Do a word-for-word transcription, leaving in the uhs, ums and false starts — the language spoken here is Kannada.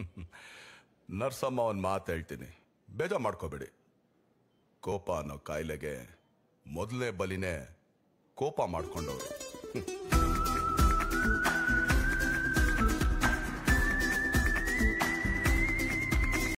ನರ್ಸಮ್ಮ ಒಂದು ಮಾತು ಹೇಳ್ತೀನಿ, ಬೇಜಾರು ಮಾಡ್ಕೋಬೇಡಿ. ಕೋಪ ಅನ್ನೋ ಕಾಯಿಲೆಗೆ ಮೊದಲನೇ ಬಲಿನೇ ಕೋಪ ಮಾಡ್ಕೊಂಡವ್ರು.